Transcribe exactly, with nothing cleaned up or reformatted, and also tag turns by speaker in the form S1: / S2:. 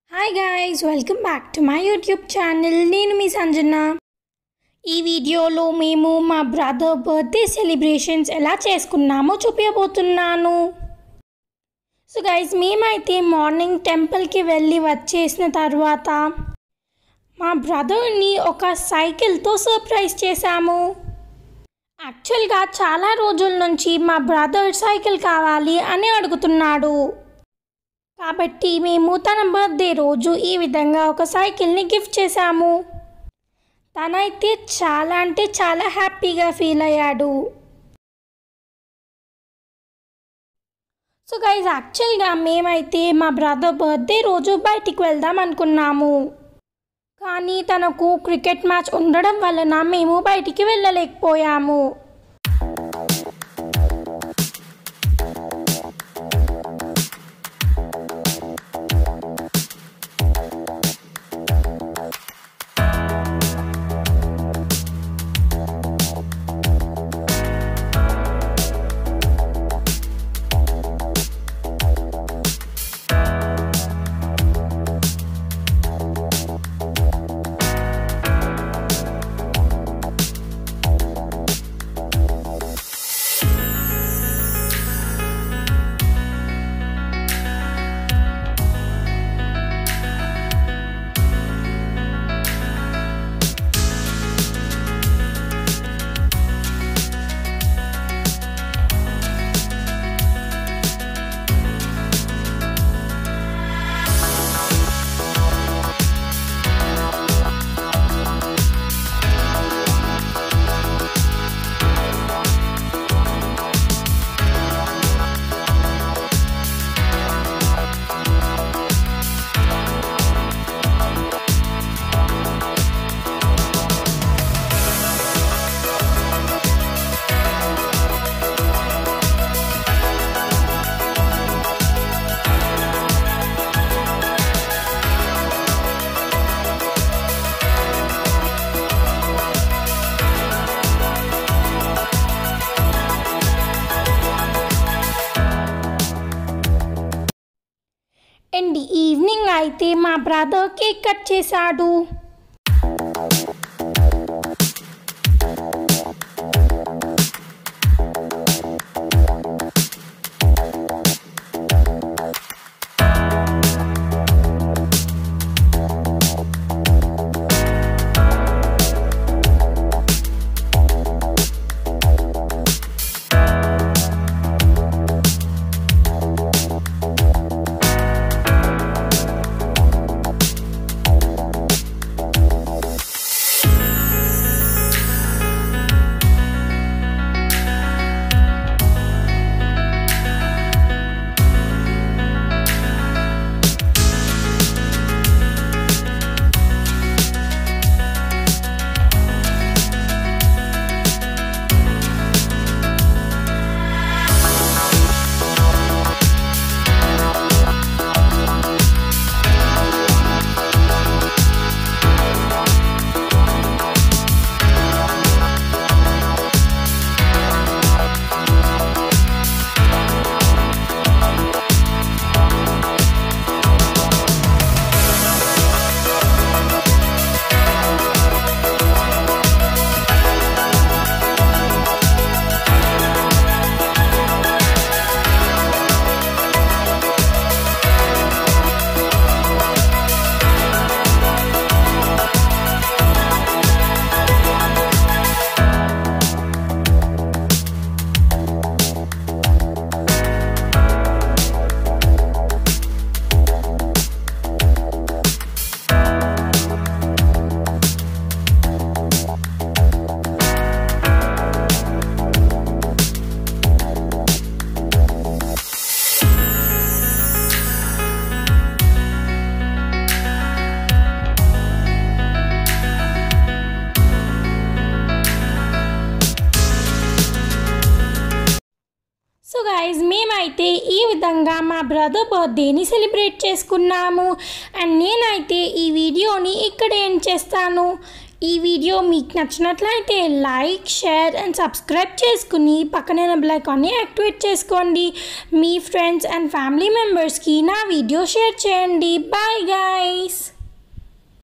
S1: Hi guys, welcome back to my YouTube channel. Neelam Sanjana. ఈ వీడియోలో మేము మా బ్రదర్ బర్త్డే సెలబ్రేషన్స్ ఎలా చేసుకున్నామో చూపించబోతున్నాను. సో గైస్, మేమైతే మార్నింగ్ టెంపుల్కి వెళ్ళి వచ్చేసిన తర్వాత మా బ్రదర్ని ఒక సైకిల్తో సర్ప్రైజ్ చేశాము. యాక్చువల్గా చాలా రోజుల నుంచి మా బ్రదర్ సైకిల్ కావాలి అని అడుగుతున్నాడు. కాబట్టి మేము తన బర్త్డే రోజు ఈ విధంగా ఒక సైకిల్ని గిఫ్ట్ చేశాము. తనైతే చాలా అంటే చాలా హ్యాపీగా ఫీల్ అయ్యాడు. సో గైజ్, యాక్చువల్గా మేమైతే మా బ్రదర్ బర్త్డే రోజు బయటికి వెళ్దాం అనుకున్నాము. కానీ తనకు క్రికెట్ మ్యాచ్ ఉండడం వలన మేము బయటికి వెళ్ళలేకపోయాము. అండ్ ఈవినింగ్ అయితే మా బ్రదర్ కేక్ కట్ చేశాడు. సో గైజ్, మేమైతే ఈ విధంగా మా బ్రదర్ బర్త్డేని సెలబ్రేట్ చేసుకున్నాము. అండ్ నేనైతే ఈ వీడియోని ఇక్కడ ఎండ్ చేస్తాను. ఈ వీడియో మీకు నచ్చినట్లయితే లైక్, షేర్ అండ్ సబ్స్క్రైబ్ చేసుకుని పక్కనే బెల్ ఐకాన్ని యాక్టివేట్ చేసుకోండి. మీ ఫ్రెండ్స్ అండ్ ఫ్యామిలీ మెంబర్స్కి నా వీడియో షేర్ చేయండి. Bye guys.